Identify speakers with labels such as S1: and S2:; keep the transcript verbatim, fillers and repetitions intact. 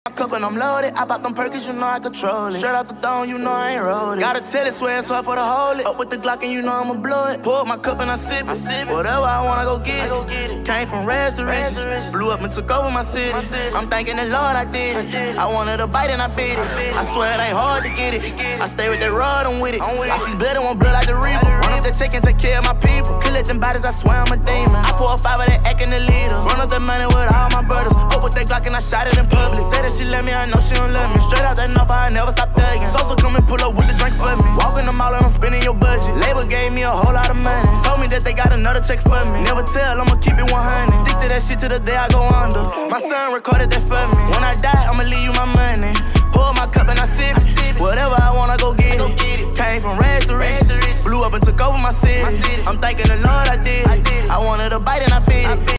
S1: My cup and I'm loaded. I pop them Perkins, you know I control it. Straight out the dome, you know I ain't rolled it. Gotta tell it, swear it's hard for the hold it. Up with the Glock and you know I'ma blow it. Pour up my cup and I sip it. I sip it. Whatever I want, I go get it. Go get it. Came from rags to riches. Blew up and took over my city. my city. I'm thanking the Lord I did it. I, did it. I wanted a bite and I beat it. I, I swear it ain't hard to get it. Get it. I stay with that rod, I'm with it. I'm with I it. See blood and want blood like the Reaper. Run up the check and take care of my people. Collect them bodies, I swear I'm a demon. I pour a five of that acting the leader. Run up the money with all my brothers. Up with that Glock and I shot it in public. Say that she let me, I know she don't love me. Straight out that number, I never stop thugging. Sosa come and pull up with the drink for me. Walk in the mall and I'm spending your budget. Label gave me a whole lot of money. Told me that they got another check for me. Never tell, I'ma keep it one hundred. Stick to that shit till the day I go under. My son recorded that for me. When I die, I'ma leave you my money. Pour my cup and I sip it. Whatever I want, I go get it. Came from rags to riches. Blew up and took over my city. I'm thanking the Lord I did it. I wanted a bite and I beat it.